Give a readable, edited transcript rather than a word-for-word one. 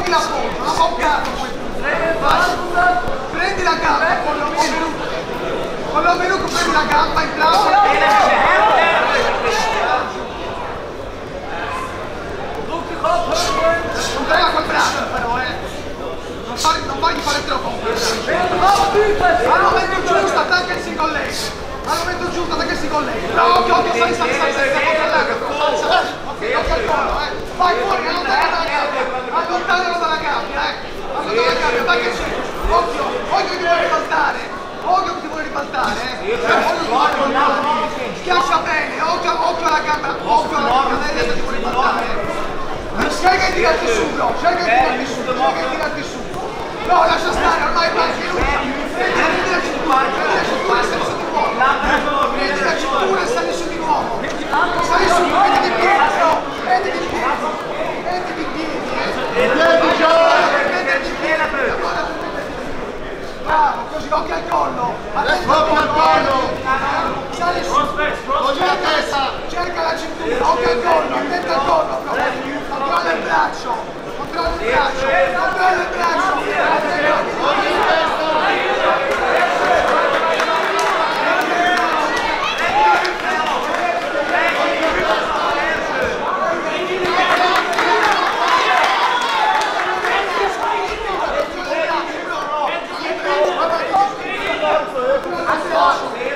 Prendi la foto, la boccata poi. Prendi la gamba con l'omeluco. Con l'omeluco prendi la gamba in braccio. Non prega col braccio però, non voglio fare troppo. Al momento giusto attacca il single leg. Al momento giusto attacca il single leg. No, occhio, sali, controllare. Ok, occhio al collo, Vai fuori, allontana dalla gabbia, Allontana dalla gabbia, vai che c'è. Occhio che ti vuole ribaltare. Occhio che ti vuole ribaltare, Schiaccia bene, occhio alla gamba, occhio alla cadella che ti vuole ribaltare. Cerca di tirarti su, bro, cerca di tirarti su. No, lascia stare, ormai basta, prendi la cintura e sali su di nuovo. Prendi la cintura e sali su di nuovo. Sali su, prendi di piedi, bro, prendi di piedi. Bravo, così, occhio al collo. Occhio al collo. Sali su, così la testa. Cerca la cintura, occhio al collo, attento al collo, bro. Controlla il braccio, controlla il braccio. Controlla il braccio.